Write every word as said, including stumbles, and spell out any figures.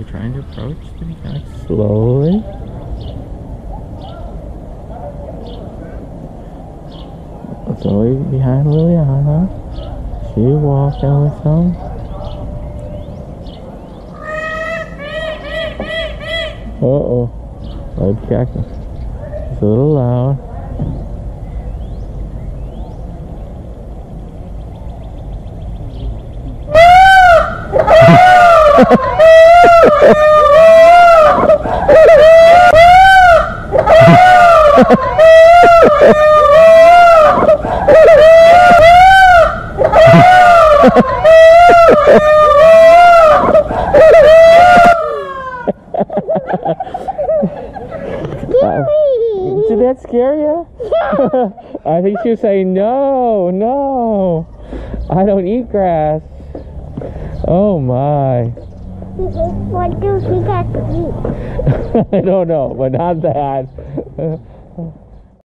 They're trying to approach the peacocks slowly. Slowly behind Liliana. She walking with them. Uh-oh. Like peacock. It's a little loud. Did that scare you? I think she was saying, no, no, I don't eat grass. Oh my. What do we got to eat? I don't know, but not that.